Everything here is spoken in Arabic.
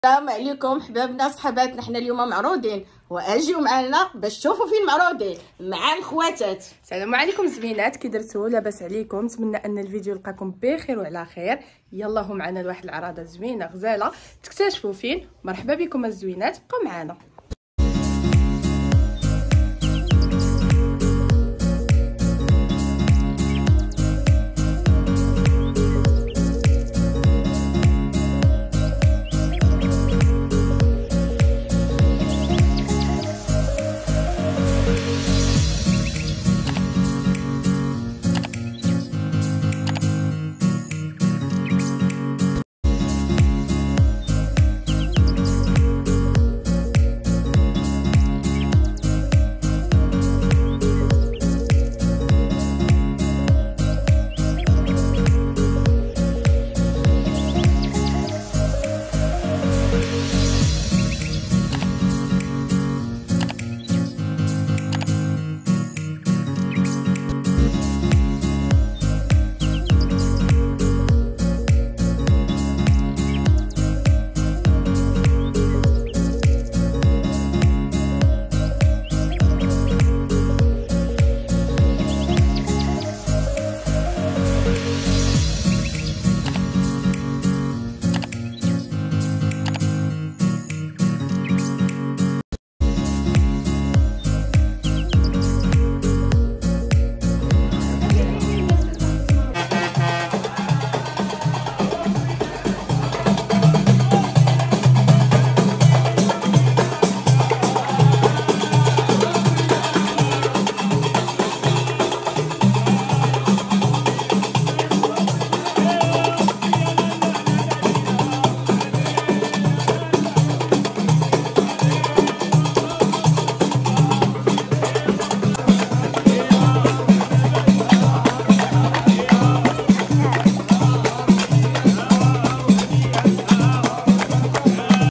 السلام عليكم حبابنا صحباتنا، حنا اليوم معروضين واجيو معنا باش تشوفوا فين معروضين مع الخواتات. السلام عليكم زوينات، كي درتو؟ لاباس عليكم؟ نتمنى ان الفيديو يلقاكم بخير وعلى خير. يلا هو معنا لواحد العراضه زوينه غزاله تكتشفوا فين. مرحبا بكم الزوينات، بقاو معنا.